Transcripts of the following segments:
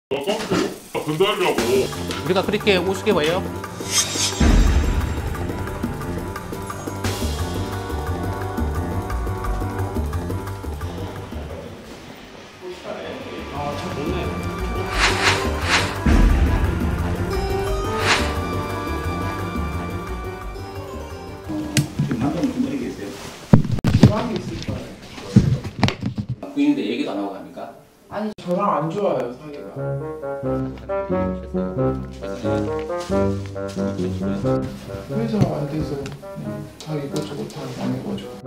나 깜짝이야. 건달이라고. 우리가 그렇게 우습게 보여요? 잘 못내. 지금 남편은 군대에 계세요? 중앙에 있을 거예요. 부인인데 얘기도 안 하고 갑니까? 아니 저랑 안 좋아요 사이가. 회사 안 돼서 그냥 자기 이것저것 다 망해가지고.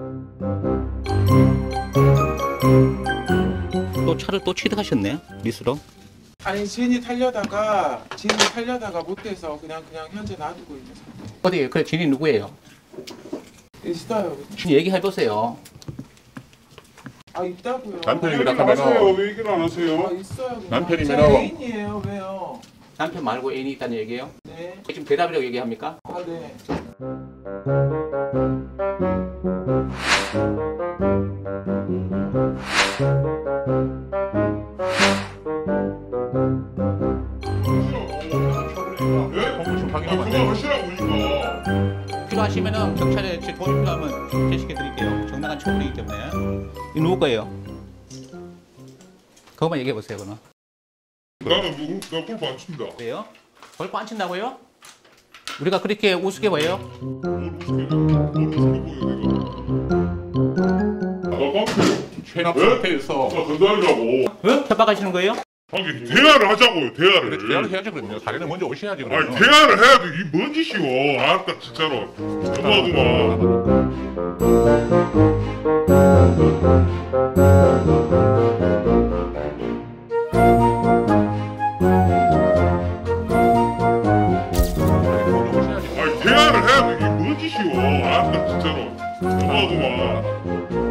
또 차를 또 취득하셨네? 리스로? 아니 진이 탈려다가 못 돼서 그냥 현재 놔두고 있는 상태. 어디 그래 진이 누구예요? 있어요. 진 얘기해보세요. 아 있다고요. 남편이 아, 얘기를 안 하세요. 왜 얘기를 안 하세요? 있어요. 그냥. 남편이 제 매너가- 애인이에요. 왜요? 남편 말고 애인이 있다는 얘기예요? 네. 지금 대답이라고 얘기합니까? 아 네. 그거 하시라고 이거. 필요하시면은 경찰에 제 도움이 필요하면 제시해드릴게요. 정당한 처분이기 때문에. 이거 누구 거예요? 그것만 얘기해보세요 그러면. 나는 나 골프 안 친다. 왜요? 골프 안 친다고요? 우리가 그렇게 우습게 보여요? 뭘 우습게 보여 내가. 나 깜짝이야. 최납 왜? 상태에서 나 건달이라고. 왜? 협박하시는 거예요? 아니 대화를 하자고요 대화를. 대화를 해야지 그러면 자리는 먼저 오셔야지 아니 그러면. 대화를 해야지 이뭔 짓이오. 알았다 진짜로. 너무하구만. 아니 대화를 해야지 이뭔 짓이오. 알았다 진짜로. 너무하구만.